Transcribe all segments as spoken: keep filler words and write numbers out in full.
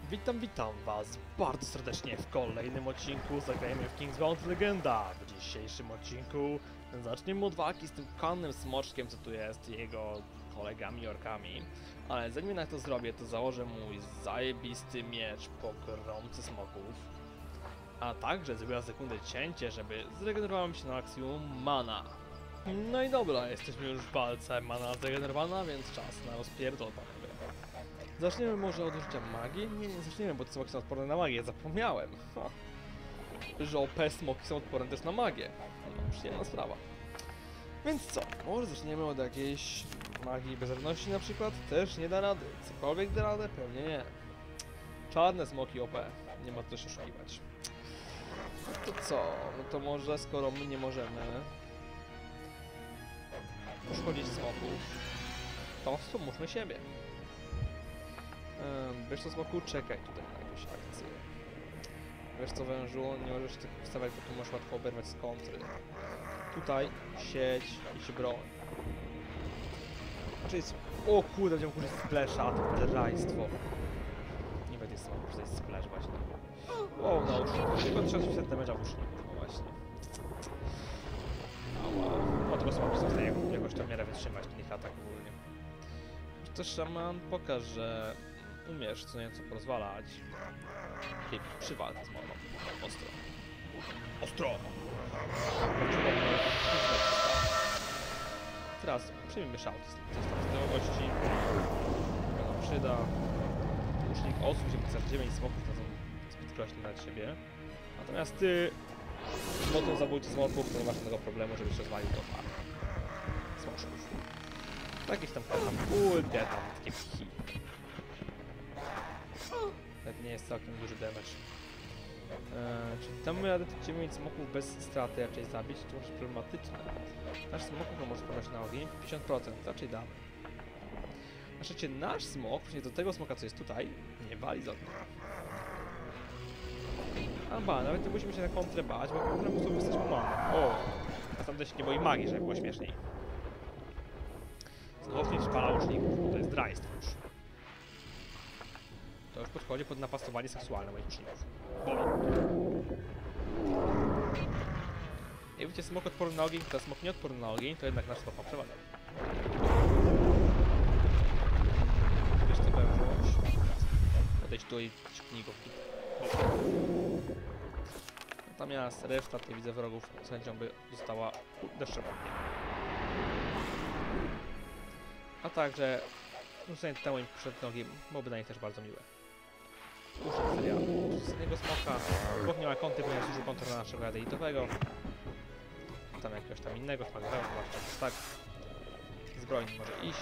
Witam, witam was bardzo serdecznie w kolejnym odcinku Zagrajmy w Kingsbound Legenda. W dzisiejszym odcinku zaczniemy od walki z tym kannym smoczkiem, co tu jest, i jego kolegami orkami. Ale zanim jednak to zrobię, to założę mój zajebisty miecz pogromcy smoków. A także zrobię na sekundę cięcie, żeby zregenerował mi się na maksimum mana. No i dobra, jesteśmy już w walce, mana zregenerowana, więc czas na rozpierdol, panowie. Zaczniemy może od użycia magii? Nie, nie zaczniemy, bo te smoki są odporne na magię, zapomniałem. Ha. Że O P smoki są odporne też na magię. No, przyjemna sprawa. Więc co? Może zaczniemy od jakiejś magii bezradności na przykład? Też nie da rady. Cokolwiek da radę? Pewnie nie. Czarne smoki O P. Nie ma co się oszukiwać. No to co? No to może skoro my nie możemy uszkodzić smoków, to spomóżmy siebie. Wiesz co, smoku? Czekaj tutaj na jakąś akcję. Wiesz co, wężu? Nie możesz tych wstawać, bo tu możesz łatwo oberwać z kontry. Tutaj sieć i się broń. Czyli o kurde, będziemy użyć splasha, to drajstwo. Nie będzie smoku, że to jest splash właśnie. O, na uszniku. Tylko tysiąc pięćset damage'a w uszniku, no właśnie. Ała. O, tego smoku są w stanie jakoś tam miarę wytrzymać, ten ich atak ogólnie. To szaman pokaże, umiesz co nieco porozwalać. Okej, przy walce z moną. Ostro. Ostro! Teraz przyjmijmy szałt. Z gości. To nam przyda. Łucznik osób, żeby pisać dziewięć smoków, to są zbyt groźne dla siebie. Natomiast ty, mocą zabójcy smoków, to nie masz żadnego problemu, żebyś rozwalił to parę smoczków. Jakieś tam kurde tam, takie pchi. Nawet nie jest całkiem duży damage. Eee, czy damy radę tych dziewięć smoków bez straty raczej zabić? To może problematyczne. Nasz smok może spadać na ogień? pięćdziesiąt procent, raczej damy. Na szczęście nasz smok, właśnie do tego smoka co jest tutaj, nie wali z ognia. A ba, nawet nie musimy się na kontrę bać, bo możemy po prostu wystać mana. O! A tamten się nie boi magii, żeby było śmieszniej. Znowu szpala łuczników, to jest drajstwo już. To już podchodzi pod napastowanie seksualne moich uczniów. Boli. Jak widzicie, smok odporny na ogień, to smok nieodporny na ogień, to jednak nasz smok ma przewagę. Wiesz co, wężość? Odejdź tu i ciągnij go w dół. Natomiast reszta tej widzę wrogów z chęcią by została deszczem ognia. A także rzucenie temu im przed nogi byłoby dla nich też bardzo miłe. Puszczę seria z jednego smoka, bo nie ma kąty, ponieważ użył kontra na naszego radyjitowego. Tam jakiegoś tam innego smagowego, zwłaszcza tak. Zbrojny może iść.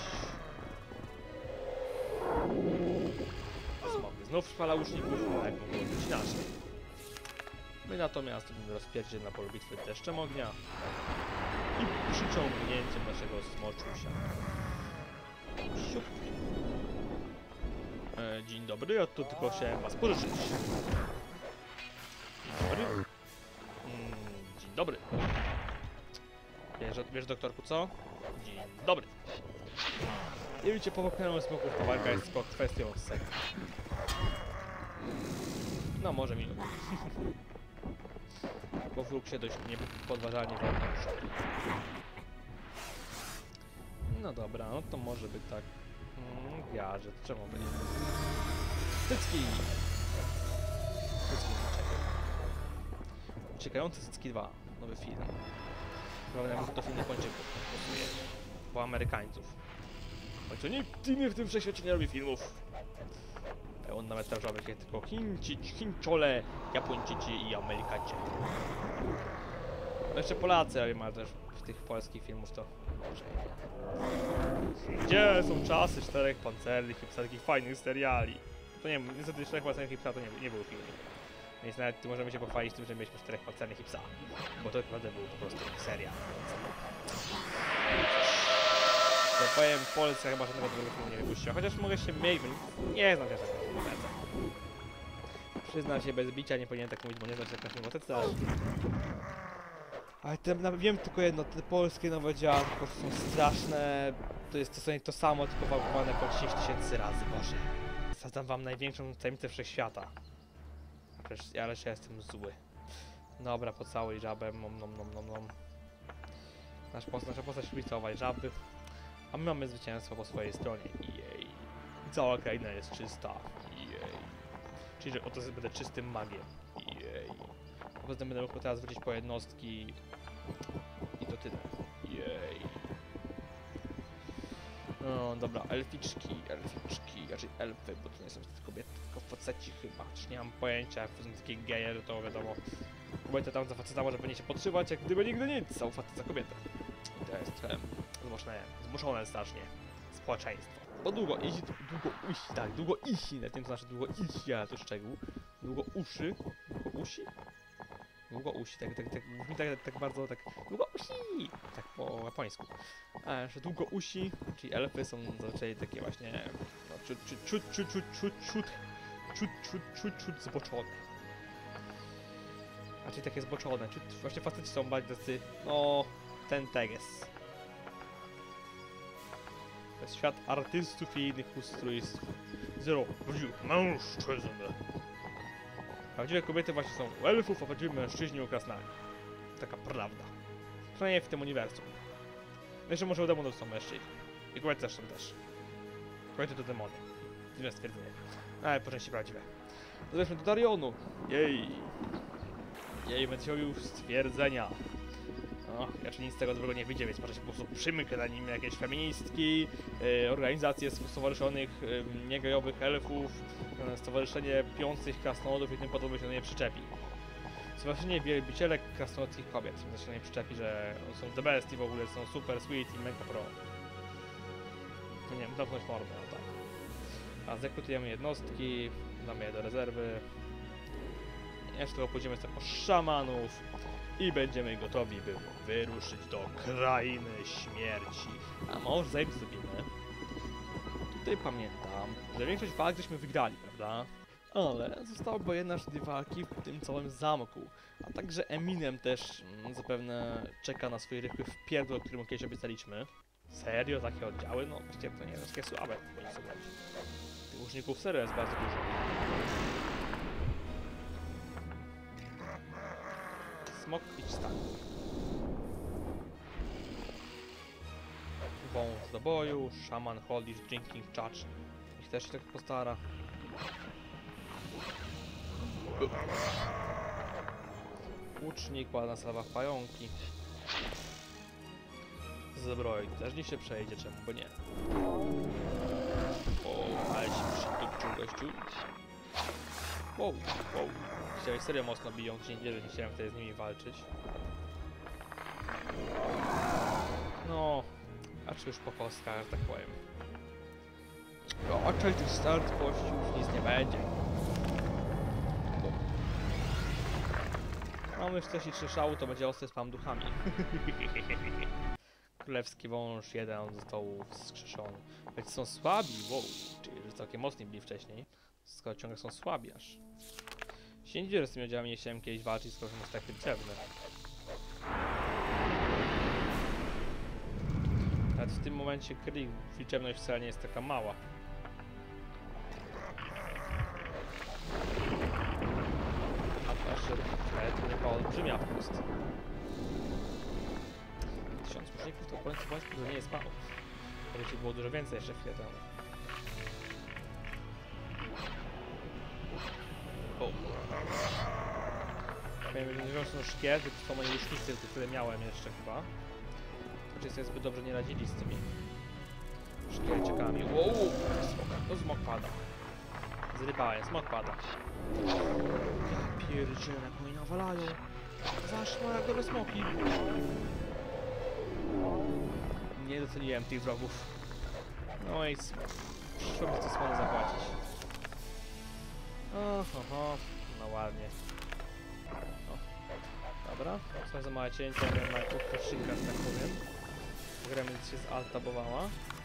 Smoky znów szpala łuczników, ale jak mogło być inaczej. My natomiast robimy rozpierdziel na polu bitwy deszczem ognia i przyciągnięciem naszego smoczusia. Siup. E, dzień dobry, ja tu tylko chciałem was pożyczyć. Dzień dobry. Mm, dzień dobry. Wiesz, wiesz doktorku co? Dzień dobry. Nie widzicie, powoknąłem smoków, ta walka jest tylko kwestią sekund. No może minut. Bo wróg się dość niepodważalnie wolno ruszył. No dobra, no to może być tak. Hmm, wiarze, czemu by nie? Cycki! Cycki uciekaj. Uciekające Cycki dwa. Nowy film. Prawda, to film nie kończy, głosuje. Bo Amerykańców. Choć nikt inny w tym wszechświecie nie robi filmów. Pełen nawet trażowych, jak tylko Chińci, Chińczole, Japończycy i Amerykańczycy. No jeszcze Polacy, ale też w tych polskich filmów to... Gdzie są czasy czterech pancernych i takich fajnych seriali? To nie wiem, niestety czterech pancernych i psa to nie, nie był film. Więc nawet tu możemy się pochwalić tym, że mieliśmy czterech pancernych i psa. Bo to naprawdę był po prostu serial. To powiem, Polska chyba żadnego tego filmu nie wypuściła. Chociaż mogę się mylić, nie znam się na tym motece. Przyznam się bez bicia, nie powinienem tak mówić, bo nie znam się na tym motece, ale... Ale te, wiem tylko jedno, te polskie nowe dzieła po prostu są straszne. To jest to, to samo, tylko wałkowane po dziesięć tysięcy razy, Boże. Zdam wam największą tajemnicę wszechświata. Przecież ja, ale ja jestem zły. Dobra, pocałuj żabę, nom nom nom nom nom. Nasz post, nasza postać lubi całować żaby. A my mamy zwycięstwo po swojej stronie. Jej. Cała kraina jest czysta. Jej. Czyli, że oto będę czystym magiem. Jej. A poza tym będę mógł teraz wrócić po jednostki. I to tyle. Jej. No dobra, elficzki, elficzki, raczej elfy, bo to nie są kobiety, tylko faceci chyba. Czy nie mam pojęcia, jak są takie geje, to wiadomo. Kobieta tam za faceta może będzie się podszywać, jak gdyby nigdy nic, są facet za kobietę. I to jest trochę zmuszone, zmuszone strasznie społeczeństwo. Bo długo iść, długo usi, tak, długo isi, na tym to znaczy długo iść, ale to szczegół. Długo uszy, długo usi? Długo usi, tak, tak, tak, brzmi tak, tak bardzo, tak, długo usi, tak po japońsku. A, że długo usi, czyli elfy są zazwyczaj takie właśnie, no, ciut, ciut, ciut, ciut, ciut, ciut, ciut, ciut, ciut, ciut, ciut zboczone. A czyli takie zboczone, ciut, właśnie faceci są bardziej tacy, no, ten teges. To jest świat artystów i innych ustrójstw. Zero, prawdziwych mężczyzn. Prawdziwe kobiety właśnie są u elfów, a prawdziwi mężczyźni u krasnali. Taka prawda. Przynajmniej w tym uniwersum. Jeszcze może u demonów są mężczyźni. I kobiety też są też. Kobiety to demony. Dziwne stwierdzenie. Ale po części prawdziwe. Zobaczmy do Darionu. Jej. Jej, będę robił stwierdzenia. No, raczej nic z tego dobrego nie wyjdzie, więc może się po prostu przymyknę na nim jakieś feministki, yy, organizacje stowarzyszonych yy, niegejowych elfów, yy, stowarzyszenie piących krasnoludów i tym podobne się do niej przyczepi. Stowarzyszenie wielbicielek krasnoludzkich kobiet, to się do niej przyczepi, że są the best i w ogóle są super sweet i mega pro. No nie wiem, zamknąć mordę, no tak. A zrekrutujemy jednostki, damy je do rezerwy. Jeszcze tylko pójdziemy sobie po szamanów i będziemy gotowi, by wyruszyć do krainy śmierci. A może zanim zrobimy? Tutaj pamiętam, że większość walk żeśmy wygrali, prawda? Ale zostały bo jedna czy dwie walki w tym całym zamku. A także Eminem też mm, zapewne czeka na swój rychły wpierdol, który mu kiedyś obiecaliśmy. Serio? Takie oddziały? No właściwie to nie jest takie słabe, bądź sobie. Tych łuczników serio jest bardzo dużo. Smok, idź tak. Wąs do boju, szaman, holdish, drinking, charge. Ich też się tak postara. Łucznik, ładna salwa w pająki. Zbroj, też nie się przejdzie, czemu bo nie. O, ale się przytupczył gościu. Wow, wow. Chciałeś serio mocno biją, nie wierzę, nie chciałem wtedy z nimi walczyć. No, a czy już po kostkach, że tak powiem. No, a czy tu start pościł, już nic nie będzie. Bo... Mamy już coś i trzy szału, to będzie ostry spam duchami. Królewski wąż jeden został wskrzeszony. Więc są słabi, wow, czyli że całkiem mocni byli wcześniej. Skoro ciągle są słabi aż. Się nie dziwię, że z tymi oddziałami nie chciałem kiedyś walczyć, skoro są takie liczebne. Nawet w tym momencie ich liczebność wcale nie jest taka mała. A nasz to nie była olbrzymia po prostu. Tysiąc łuczników to w końcu bądź, że nie jest mało. Powiedzieć było dużo więcej jeszcze chwilę temu. O. Powiem, że są szkielety, to są moje łucznicy, które miałem jeszcze chyba. Oczywiście sobie zbyt dobrze nie radzili z tymi szkieleciakami. Wow, to smok pada. Zrypałem, smok pada. Ja pierdzielę, jak oni nawalają. Zaszło jak dobre smoki. Nie doceniłem tych wrogów. No i przyszło mi to słono zapłacić. Oho, no ładnie. O. Dobra, są za małe cięcia, miałem na krótko szynka, że tak powiem. Gremlin się zaltabowała.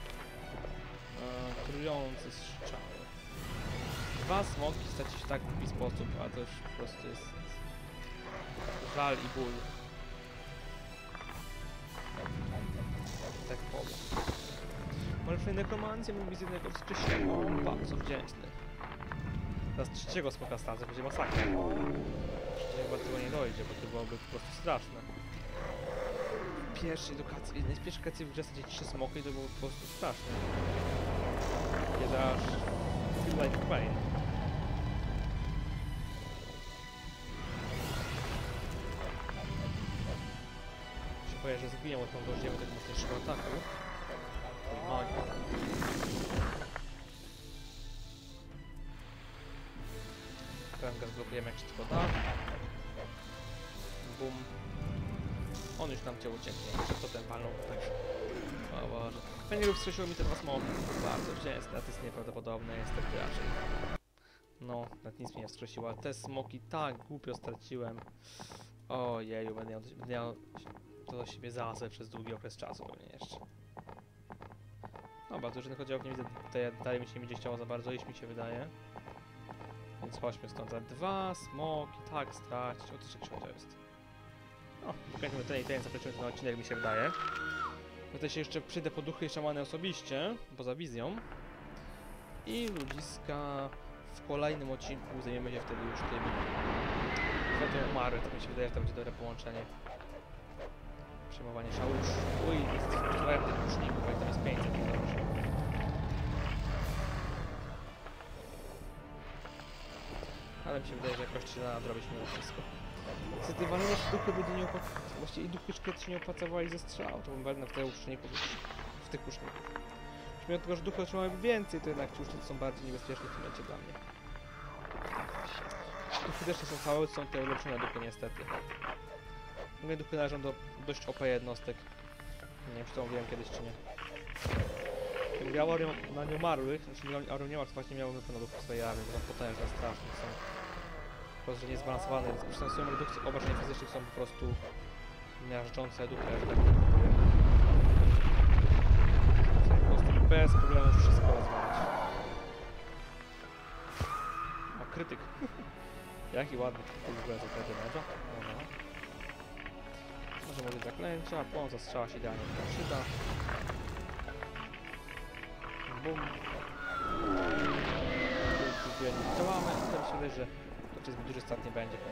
Eee, trujący strzały. Dwa smoki stać się tak w taki sposób, a to już po prostu jest żal i ból. Tak powiem. Może w nekromancji mógł z jednego wskrzeszenia. O, bardzo wdzięczny. Teraz trzeciego smoka stracę, będzie masakra. Chyba tego nie dojdzie, bo to byłoby po prostu straszne. W pierwszej edukacji, w jednej z pierwszych edukacji w grze stracić trzy smoki i to było po prostu straszne. Kiedy aż feel like pain. Się boję, że zginię, bo tam dojdziemy do tego mocniejszego ataku. Magia. Kręga zblokujemy jak się tylko da. Bum. On już nam cię ucieknie. Przez to ten palnął, tak. O Boże. Fenrirów wskrzesiło mi te dwa smoki. Bardzo wdzięczne, a to jest nieprawdopodobne, niestety raczej. No, nawet nic mnie nie wskrzesiło, ale te smoki tak głupio straciłem. Ojeju, będę miał, będę miał to do siebie zarazem przez długi okres czasu pewnie jeszcze. Dobra, dużych oddziałów nie widzę, tutaj dalej mi się nie będzie chciało za bardzo iść, mi się wydaje. Więc chodźmy stąd za dwa smoki, tak stracić. O, to jest jakiś oddział jest. O, kręcimy ten i ten, zapleczymy ten odcinek, mi się wydaje. Tutaj się jeszcze przyjdę po duchy i szamany osobiście, poza wizją. I ludziska w kolejnym odcinku zajmiemy się wtedy już tym światłem Mary, tak mi się wydaje, że to będzie dobre połączenie. Przejmowanie szałusz. Uj, jest czwartych ruszników, jak tam jest pięćset, nie dobrze. Ale mi się wydaje, że jakoś się da nadrobić mimo wszystko. Niestety walone duchy by nie opłacały, właściwie i duchy szkielety się nie opłacowali ze strzał, to bym wezmę w tych łuczników, w tych łuczników. Mimo tego, że duchy otrzymały więcej, to jednak ci łucznicy są bardziej niebezpieczni w tym momencie dla mnie. Duchy też nie są całe, są te ulepszone duchy niestety. Moje duchy należą do dość O P jednostek. Nie wiem, czy to mówiłem kiedyś, czy nie. Gdybym grał na nieumarłych, znaczy nie Aurią nie ma, to właśnie miałbym na duchy swojej armii, bo tam potężne, straszne są. Po prostu, że niezbalansowane, więc przestansują redukcje obrażeń fizycznych są po prostu miażdżące duchy, że tak nie powiem. Po prostu bez problemu wszystko rozwalać. O, krytyk. Jaki ładny krytyk w ogóle z tego damage'a. Może może zaklęcia, płon zastrzała się idealnie w przyda. Bum. Tu jednym działamy, ale mi się wydaje, że to czy zbyt duży start nie będzie.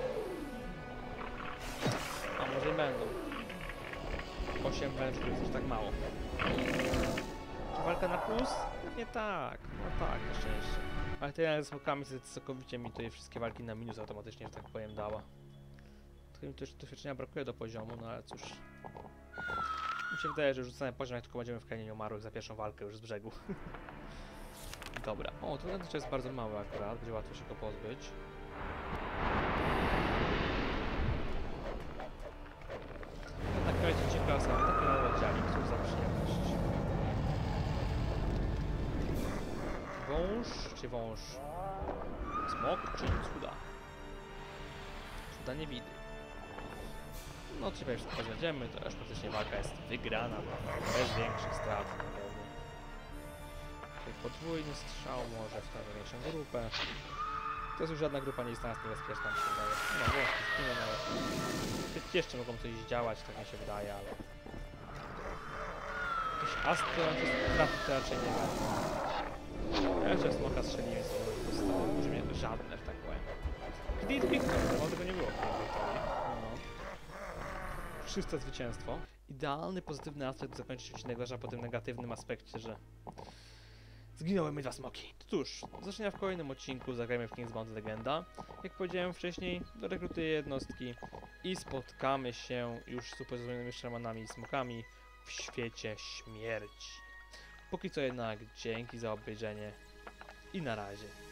A może i będą. osiem węży to jest już tak mało. Czy walka na plus? Nie tak. No tak, na szczęście. Ale te z smokami całkowicie mi tutaj wszystkie walki na minus automatycznie, że tak powiem, dała. Tylko mi też doświadczenia brakuje do poziomu, no ale cóż. Mi się wydaje, że rzucamy poziom, jak tylko będziemy w krainie nieumarłych za pierwszą walkę już z brzegu. Dobra. O, to nadal jest bardzo mały akurat, będzie łatwo się go pozbyć. Jednak krajcie ciekawa sama, taki mały oddziałik, cóż za przyjemność. Wąż, czy wąż? Smok, czy cuda? Cuda nie widzę. No, trzeba już wszystko zjedziemy, to już praktycznie walka jest wygrana, bez większych strat na pewno. Tutaj podwójny strzał może w tę większą grupę. To jest już żadna grupa nie jest dla nas niebezpieczna, mi się wydaje. No właśnie, zginę, ale... jeszcze mogą coś działać, tak mi się wydaje, ale... Jakieś astry, ale straty to raczej nie ma. Ja jeszcze smoka strzeliłem, są po prostu może mnie żadne, że tak powiem. Gdy Victor, bo tego nie było w tej Wiktorii. Czyste zwycięstwo. Idealny, pozytywny aspekt zakończyć odcinek, zwłaszcza po tym negatywnym aspekcie, że zginęły mi dwa smoki. Cóż, do zobaczenia w kolejnym odcinku zagrajmy w Kingsbound Legenda. Jak powiedziałem wcześniej, dorekrutuję jednostki i spotkamy się już z upoważnionymi szamanami i smokami w świecie śmierci. Póki co jednak dzięki za obejrzenie i na razie.